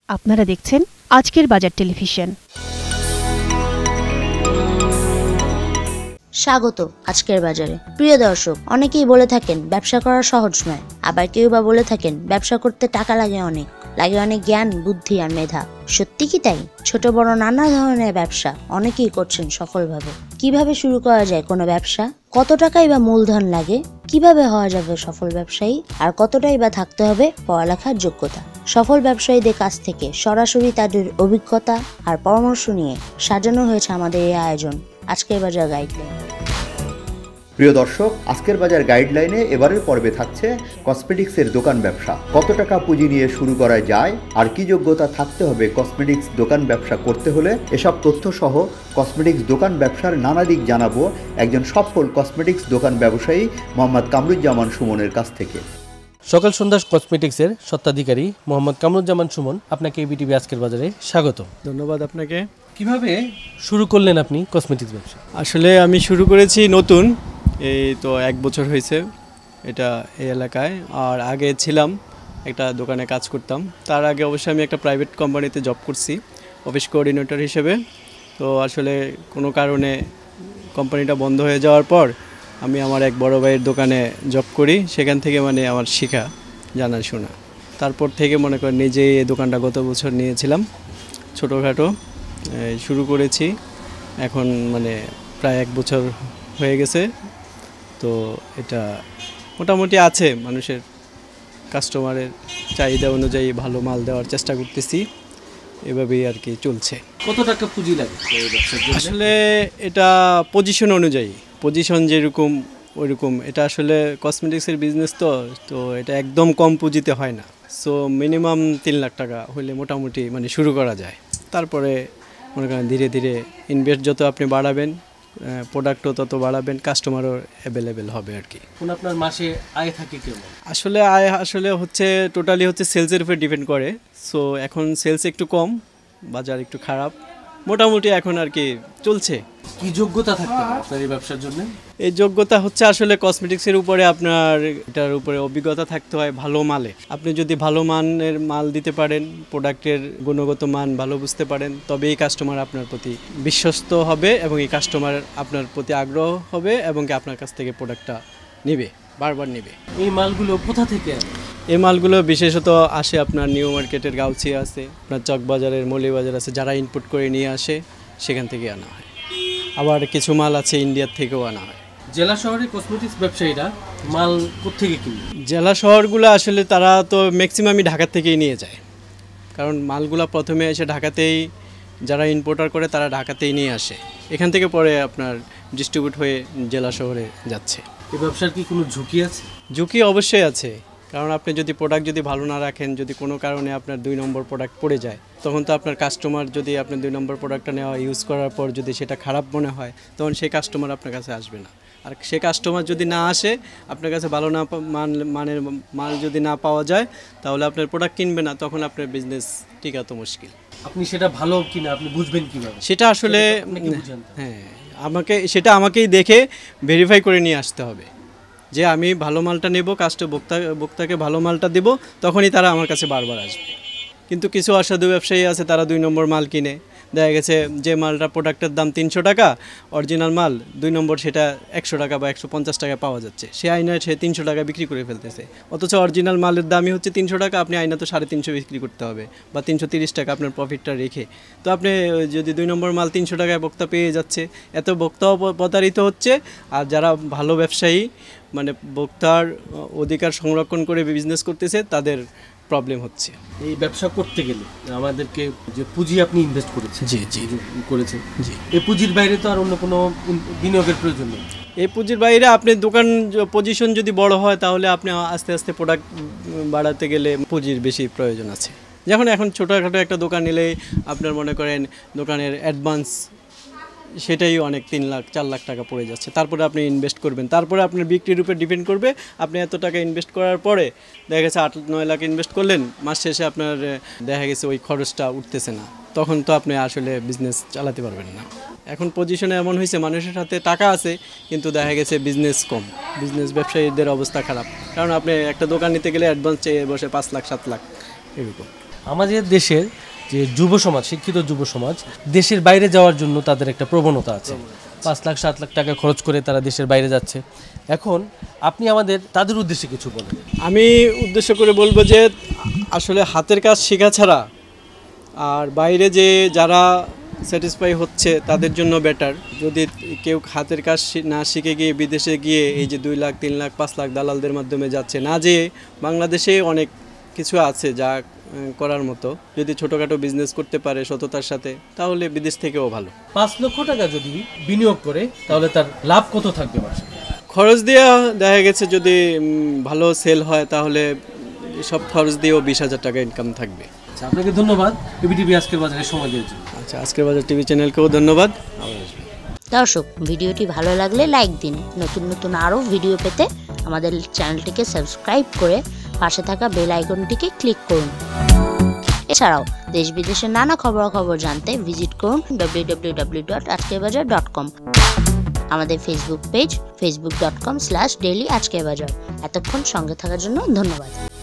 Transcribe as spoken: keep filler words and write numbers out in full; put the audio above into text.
আপনারা দেখছেন আজকের বাজার টেলিভিশন। স্বাগত আজকের বাজারে। প্রিয় দর্শক, অনেকেই বলে থাকেন ব্যবসা করা সহজ নয়, আবার কেউ বা বলে থাকেন ব্যবসা করতে টাকা লাগে অনেক, লাগে অনেক জ্ঞান, বুদ্ধি আর মেধা। সত্যি কি তাই? ছোট বড় নানা ধরনের ব্যবসা অনেকেই করছেন সফলভাবে। কিভাবে শুরু করা যায় কোনো ব্যবসা? কত টাকাই বা মূলধন লাগে? কিভাবে হওয়া যাবে সফল ব্যবসায়ী? আর কতটাই বা থাকতে হবে পড়ালেখার যোগ্যতা? সফল ব্যবসায়ীদের কাছ থেকে সরাসরি তাদের অভিজ্ঞতা আর পরামর্শ নিয়ে সাজানো হয়েছে আমাদের এই আয়োজন আজকের বাজার গাইডলাইন। প্রিয় দর্শক, আজকের বাজার গাইডলাইনে এবারের পর্বে থাকছে কসমেটিক্সের দোকান ব্যবসা। কত টাকা পুঁজি নিয়ে শুরু করা যায় আর কি যোগ্যতা থাকতে হবে কসমেটিক্স দোকান ব্যবসা করতে হলে, এসব তথ্য সহ কসমেটিক্স দোকান ব্যবসার নানা দিক জানাবো একজন সফল কসমেটিক্স দোকান ব্যবসায়ী মোহাম্মদ কামরুজ্জামান সুমনের কাছ থেকে। সকাল সন্ধ্যা কসমেটিক্সের স্বত্বাধিকারী মোহাম্মদ কামরুজ্জামান সুমন, আপনাকে এবিটিভি আজকের বাজারে স্বাগত। ধন্যবাদ আপনাকে। কিভাবে শুরু করলেন আপনি কসমেটিক্স ব্যবসা? আসলে আমি শুরু করেছি নতুন, এই তো এক বছর হয়েছে এটা এই এলাকায়। আর আগে ছিলাম একটা দোকানে কাজ করতাম। তার আগে অবশ্যই আমি একটা প্রাইভেট কোম্পানিতে জব করছি অফিস কোঅর্ডিনেটর হিসেবে। তো আসলে কোনো কারণে কোম্পানিটা বন্ধ হয়ে যাওয়ার পর আমি আমার এক বড় ভাইয়ের দোকানে জব করি। সেখান থেকে মানে আমার শেখা জানা শোনা, তারপর থেকে মনে করেন নিজেই এই দোকানটা গত বছর নিয়েছিলাম, ছোটোখাটো শুরু করেছি। এখন মানে প্রায় এক বছর হয়ে গেছে। তো এটা মোটামুটি আছে, মানুষের কাস্টমারের চাহিদা অনুযায়ী ভালো মাল দেওয়ার চেষ্টা করতেছি, এভাবেই আর কি চলছে। কত টাকা পুঁজি লাগে? আসলে এটা পজিশন অনুযায়ী, পজিশন যেরকম ওইরকম। এটা আসলে কসমেটিক্সের বিজনেস তো তো এটা একদম কম পুঁজিতে হয় না। সো মিনিমাম তিন লাখ টাকা হলে মোটামুটি মানে শুরু করা যায়। তারপরে মনে করেন ধীরে ধীরে ইনভেস্ট যত আপনি বাড়াবেন, প্রোডাক্টও তত বাড়াবেন, কাস্টমারও অ্যাভেলেবেল হবে আর কি। আপনার মাসে আয় থাকে কেমন? আসলে আয় আসলে হচ্ছে টোটালি হচ্ছে সেলসের উপর ডিপেন্ড করে। সো এখন সেলস একটু কম, বাজার একটু খারাপ, মোটামুটি এখন আর কি চলছে। কি যোগ্যতা থাকতে হবে আপনার এই ব্যবসার জন্য? এই যোগ্যতা হচ্ছে আসলে কসমেটিক্সের উপরে আপনার এটার উপরে অভিজ্ঞতা থাকতে হয় ভালো মালে। আপনি যদি ভালো মানের মাল দিতে পারেন, প্রোডাক্টের গুণগত মান ভালো বুঝতে পারেন, তবে এই কাস্টমার আপনার প্রতি বিশ্বস্ত হবে এবং এই কাস্টমার আপনার প্রতি আগ্রহ হবে এবং আপনার কাছ থেকে প্রোডাক্টটা নেবে, বারবার নেবে। এই মালগুলো কোথা থেকে আসে? এই মালগুলো বিশেষত আসে আপনার নিউ মার্কেটের গাউছিয়া আছে, আপনার চকবাজারের মৌলিবাজার আছে, যারা ইনপুট করে নিয়ে আসে সেখান থেকে আনা হয়। আবার কিছু মাল আছে ইন্ডিয়ার থেকেও আনা হয়। জেলা শহরে কসমেটিক্স ব্যবসায়ীরা মাল কোত্থেকে কিনে? জেলা শহরগুলো আসলে তারা তো ম্যাক্সিমামই ঢাকা থেকেই নিয়ে যায়, কারণ মালগুলো প্রথমে এসে ঢাকাতেই, যারা ইম্পোর্টার করে তারা ঢাকাতেই নিয়ে আসে, এখান থেকে পরে আপনার ডিস্ট্রিবিউট হয়ে জেলা শহরে যাচ্ছে। এই ব্যবসার কি কোনো ঝুঁকি আছে? ঝুঁকি অবশ্যই আছে, কারণ আপনি যদি প্রোডাক্ট যদি ভালো না রাখেন, যদি কোনো কারণে আপনার দুই নম্বর প্রোডাক্ট পড়ে যায়, তখন তো আপনার কাস্টমার যদি আপনার দুই নম্বর প্রোডাক্টটা নেওয়া ইউজ করার পর যদি সেটা খারাপ মনে হয়, তখন সেই কাস্টমার আপনার কাছে আসবে না। আর সে কাস্টমার যদি না আসে, আপনার কাছে ভালো না মান মানের মাল যদি না পাওয়া যায়, তাহলে আপনার প্রোডাক্ট কিনবে না, তখন আপনার বিজনেস টিকা তো মুশকিল। আপনি সেটা ভালো কিনা আপনি বুঝবেন কিভাবে? সেটা আসলে হ্যাঁ আমাকে সেটা আমাকেই দেখে ভেরিফাই করে নিয়ে আসতে হবে যে আমি ভালো মালটা নেব, কাস্টমার ভোক্তা ভোক্তাকে ভালো মালটা দেব, তখনই তারা আমার কাছে বারবার আসবে। কিন্তু কিছু অসাধু ব্যবসায়ী আছে, তারা দুই নম্বর মাল কিনে, দেখা গেছে যে মালটা প্রোডাক্টের দাম তিনশো টাকা, অরিজিনাল মাল দুই নম্বর সেটা একশো টাকা বা একশো পঞ্চাশ টাকা পাওয়া যাচ্ছে, সে আয়নায় সে তিনশো টাকা বিক্রি করে ফেলতেছে। অথচ অরিজিনাল মালের দামই হচ্ছে তিনশো টাকা, আপনি আয়না তো সাড়ে তিনশো বিক্রি করতে হবে বা তিনশো তিরিশ টাকা আপনার প্রফিটটা রেখে। তো আপনি যদি দুই নম্বর মাল তিনশো টাকায় ভোক্তা পেয়ে যাচ্ছে, এত ভোক্তাও প্রতারিত হচ্ছে। আর যারা ভালো ব্যবসায়ী মানে ভোক্তার অধিকার সংরক্ষণ করে বিজনেস করতেছে, তাদের প্রবলেম হচ্ছে। এই ব্যবসা করতে গেলে আমাদেরকে যে পুঁজি আপনি ইনভেস্ট করেছেন, জি জি করেছেন জি, এই পুঁজির বাইরে তো আর অন্য কোনো বিনিয়োগের প্রয়োজন নেই। এই পুঁজির বাইরে আপনি দোকান পজিশন যদি বড় হয়, তাহলে আপনি আস্তে আস্তে প্রোডাক্ট বাড়াতে গেলে পুঁজির বেশি প্রয়োজন আছে। যখন এখন ছোটোখাটো একটা দোকান নিলেই আপনার মনে করেন দোকানের অ্যাডভান্স সেটাই অনেক তিন লাখ চার লাখ টাকা পড়ে যাচ্ছে। তারপরে আপনি ইনভেস্ট করবেন, তারপরে আপনার বিক্রির উপরে ডিপেন্ড করবে। আপনি এত টাকা ইনভেস্ট করার পরে দেখা গেছে আট নয় লাখ ইনভেস্ট করলেন, মাস শেষে আপনার দেখা গেছে ওই খরচটা উঠতেছে না, তখন তো আপনি আসলে বিজনেস চালাতে পারবেন না। এখন পজিশনে এমন হয়েছে, মানুষের হাতে টাকা আছে কিন্তু দেখা গেছে বিজনেস কম, বিজনেস ব্যবসায়ীদের অবস্থা খারাপ। কারণ আপনি একটা দোকান নিতে গেলে অ্যাডভান্স চেয়ে বসে পাঁচ লাখ সাত লাখ এরকম। আমাদের দেশের যে যুব সমাজ, শিক্ষিত যুব সমাজ দেশের বাইরে যাওয়ার জন্য তাদের একটা প্রবণতা আছে। পাঁচ লাখ সাত লাখ টাকা খরচ করে তারা দেশের বাইরে যাচ্ছে। এখন আপনি আমাদের তাদের উদ্দেশ্যে কিছু বলেন। আমি উদ্দেশ্য করে বলবো যে আসলে হাতের কাজ শেখা ছাড়া আর বাইরে যে যারা স্যাটিসফাই হচ্ছে তাদের জন্য বেটার। যদি কেউ হাতের কাজ শি- না শিখে গিয়ে বিদেশে গিয়ে এই যে দুই লাখ তিন লাখ পাঁচ লাখ দালালদের মাধ্যমে যাচ্ছে, না যে বাংলাদেশে অনেক কিছু আছে যা উম, করার মতো, যদি ছোটোখাটো বিজনেস করতে পারে সততার সাথে, তাহলে বিদেশ থেকেও ভালো। পাঁচ লক্ষ টাকা যদি বিনিয়োগ করে তাহলে তার লাভ কত থাকবে মাসে? খরচ দেওয়া দেখা গেছে যদি উম, ভালো সেল হয় তাহলে সব খরচ দিয়েও বিশ হাজার টাকা ইনকাম থাকবে। আচ্ছা, আপনাকে ধন্যবাদ এবিটিভি আজকের বাজারে সময় দেওয়ার জন্য। আচ্ছা, আজকের বাজার টিভি চ্যানেলকেও ধন্যবাদ। দর্শক, ভিডিওটি ভালো লাগলে লাইক দিন। নতুন নতুন আরও ভিডিও পেতে আমাদের চ্যানেলটিকে সাবস্ক্রাইব করে পাশে থাকা বেল আইকনটিকে ক্লিক করুন। এছাড়াও দেশ বিদেশের নানা খবরাখবর জানতে ভিজিট করুন ডাব্লিউ ডাব্লিউ ডাব্লিউ ডট আজকের বাজার ডট কম। আমাদের Facebook page Facebook dot com slash daily Ajker Bazar. এতক্ষণ সঙ্গে থাকার জন্য ধন্যবাদ।